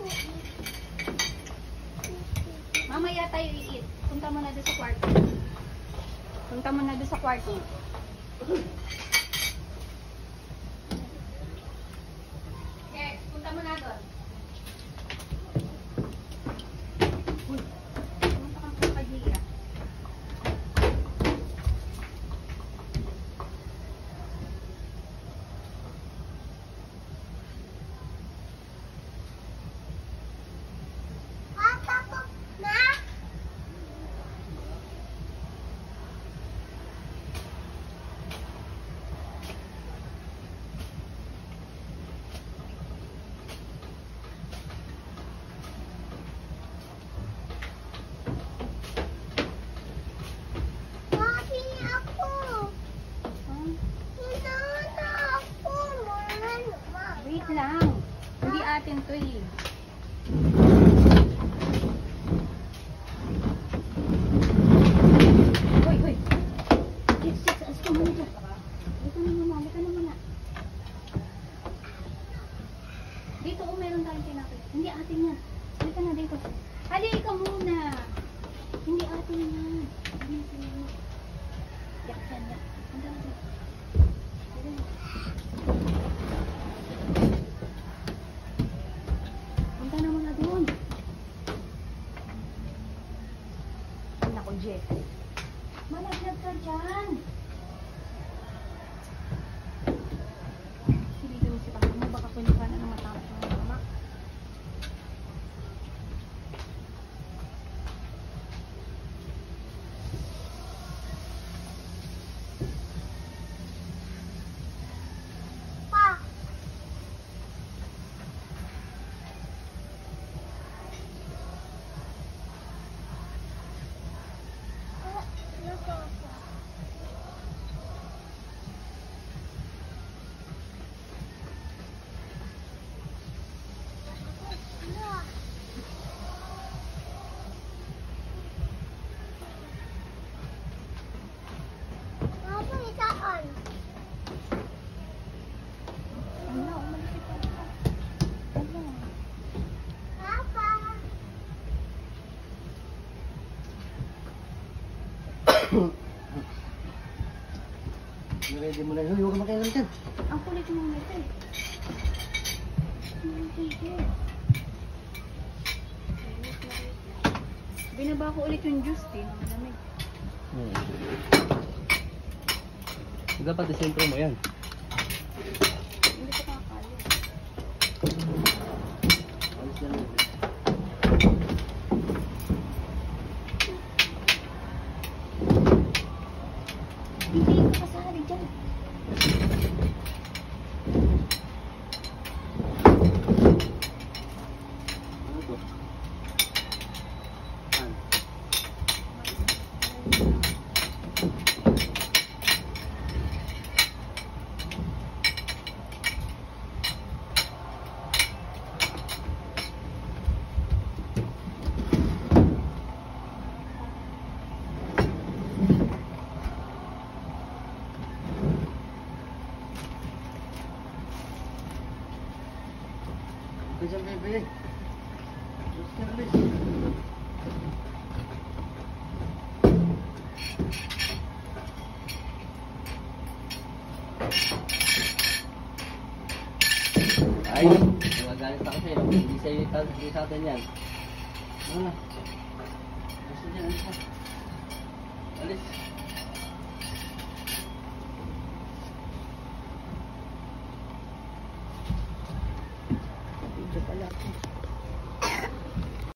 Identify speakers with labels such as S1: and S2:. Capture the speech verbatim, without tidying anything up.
S1: Mamaya tayo i-eat. Punta mo na doon sa kwarto. Punta mo na doon sa kwarto. Yes, punta mo na doon. Uy, punta kang kapaghiya. Wait lang. Hindi atin to eh. Hoy, hoy. Yes, yes. Alas ka muna dyan. Halika na muna. Halika na muna. Dito oh, meron tayong tinapay. Hindi atin yan. Halika na dito. Halika muna. Hindi atin yan. Yak yan, yak. Handa na dito. Punta na muna doon. Naku, Jeff. Malaglag ka dyan. Hindi doon si Papa mo. Baka kunin ka na ng matapos ng mama.
S2: Ready mo na yun. Huwag ka makailan dyan.
S1: Ang kulit mo nito eh. Binaba ko ulit yung juice eh. Malamig.
S2: Hmm. Dapat isentro mo yan.
S1: Hindi ko kakali.
S2: Alis yan.
S1: Hindi ko kasali dyan.
S2: Ano to? Saan? Ito dyan, bebe. Diyos ka, alis. Ay, magagalit ako sa'yo. Hindi sa'yo, hindi sa atin yan. Ah, gusto niya, alis na. Alis.
S1: Video pala.